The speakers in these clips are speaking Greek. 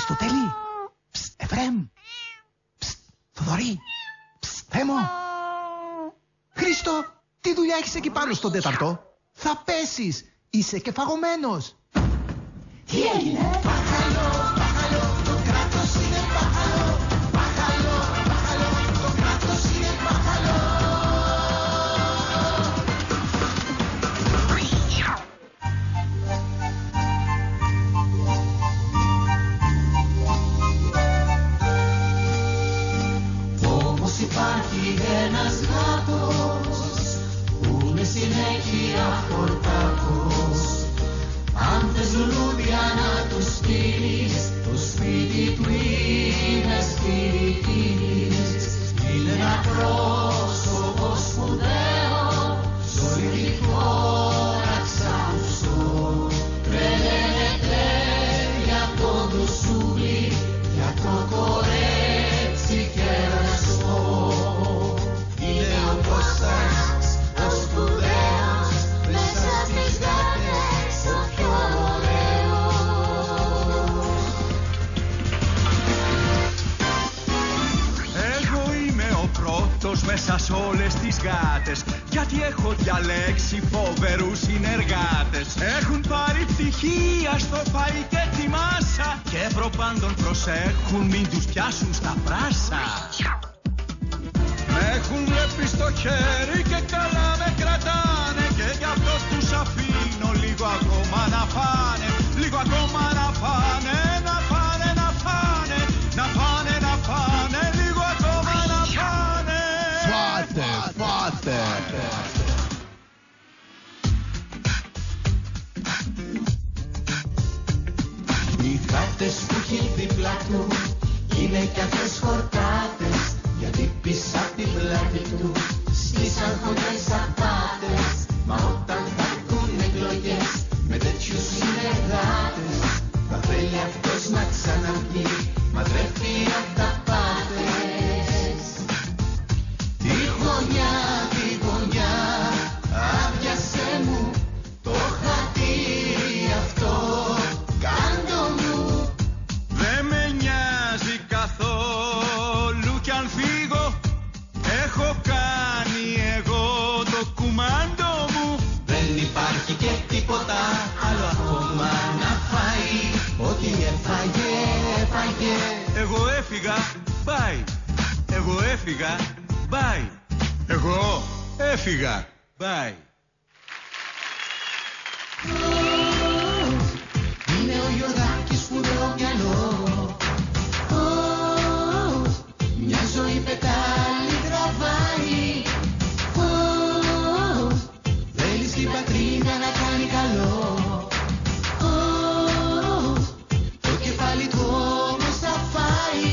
Αριστοτέλη. Εφραίμ. Θοδωρή. Θέμο. Χρήστο, τι δουλειά έχεις εκεί πάνω στον τέταρτο? Θα πέσεις. Είσαι και φαγωμένος. Τι έγινε? Μπάχαλο, μπάχαλο, το κράτος είναι μπάχαλο. Μπάχαλο, μπάχαλο, το κράτος είναι μπάχαλο. Όμως υπάρχει ένας γάτος που είναι συνέχεια χορτάτος. Αν θες λουλούδια να του στείλεις, το σπίτι του είναι σπίτι. Είναι ένα πρόσωπο σπουδαίο, σ' όλη τη χώρα ξάφουσο. Τρελαίνεται για το δουσούλι, για το κορέτσι κεραστό. Είναι ο Κώστας, ο σπουδαίος, μέσα στις γάτες ο πιο ωραίος. Εγώ είμαι ο πρώτος μέσα σ' όλες τις γάτες, γιατί έχω διαλέξει φοβερούς συνεργάτες. Έχουν πάρει πτυχία στο φαΐ και τη μάσα και προπάντων προσέχουν μην τους πιάσουν στα πράσα. Με έχουν βλέπει στο χέρι και καλά με κρατάνε, και γι' αυτό τους αφήνω λίγο ακόμα να φάνε. Λίγο ακόμα να φάνε, να φάνε, να φάνε, να φάνε, να φάνε, λίγο ακόμα να φάνε. Φάτε, φάτε. Οι γάτες που έχει δίπλα του είναι κι αυτές χορτάτες, γιατί πίσω απ' την πλάτη του στήσαν χοντρές απάτες. Μα όταν θα έρθουν εκλογές με τέτοιους συνεργάτες, θα θέλει αυτός να ξαναβγεί, μα τρέφει αυταπάτες. Τη γωνιά, άδειασέ μου το χατήρι αυτό, κάντο μου. Δεν με νοιάζει καθόλου κι αν φύγω, έχω κάνει εγώ το κουμάντο μου. Δεν υπάρχει και τίποτα άλλο ακόμα να φάει, ό,τι έφαγε, έφαγε. Εγώ έφυγα, bye. Εγώ έφυγα, bye. Εγώ έφυγα, bye. Είναι ο Γιωργάκης σπουδαίο μυαλό. Μια ζωή πετάλη τραβάει. Θέλει στην πατρίδα να κάνει καλό. Το κεφάλι του όμως θα φάει.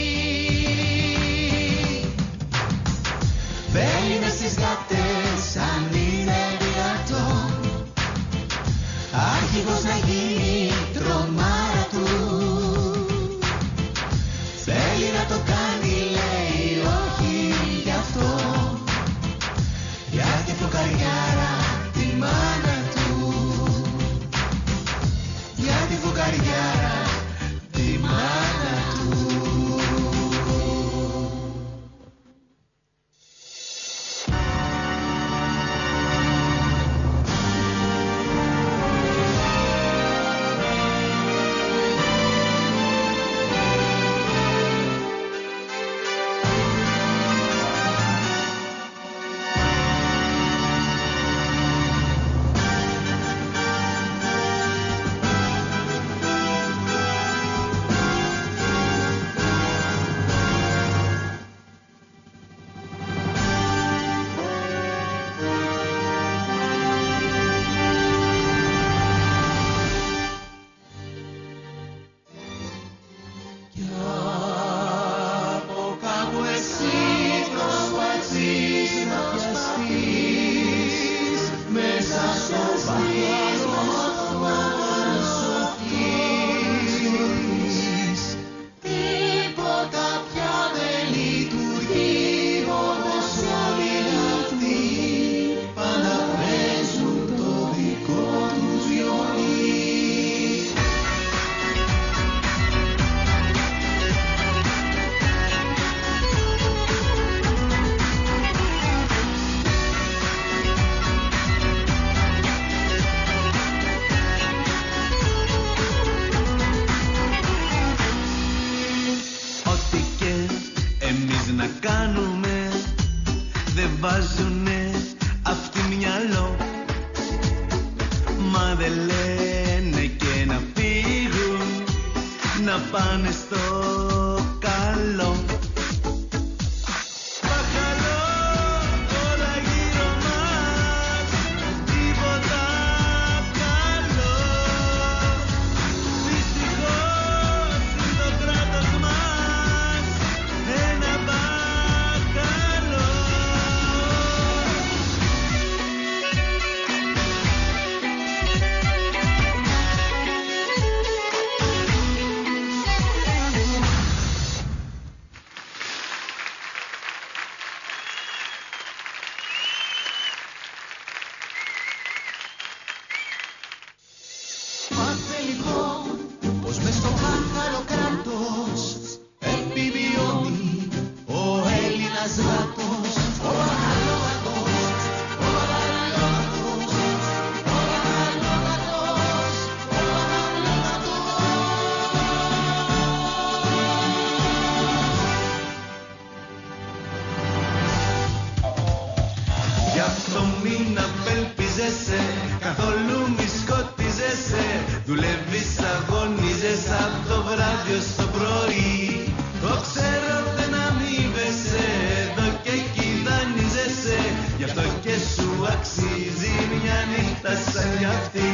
Μπαίνει μες στις γάτες αν είναι δυνατόν, αρχηγός να γίνει τρομάρα του. Θέλει να το κάνει, λέει όχι γι' αυτό, γιατί φωκαριάρα τη μάνα του. μα δεν λένε και να φύγουν, να πάνε στο καλό. Παρακαλώ, όλα γύρω μας, τίποτα καλό. Δυστυχώς είναι το κράτος μας ένα μπακαλό. Μάθε λοιπόν πως μες στο μπάχαλο κράτος επιβιώνει ο Έλληνας γάτος. Ο μπαχαλόγατος, ο μπαχαλόγατος, ο μπαχαλόγατος, ο μπαχαλόγατος. Γι' αυτό μην απελπίζεσαι, καθόλου μη σκοτίζεσαι. Δουλεύεις, αγωνίζεσαι από το βράδυ ως το πρωί. Το ξέρω δεν αμείβεσαι, εδώ και εκεί δανείζεσαι. Γι' αυτό και σου αξίζει μια νύχτα σαν κι αυτή.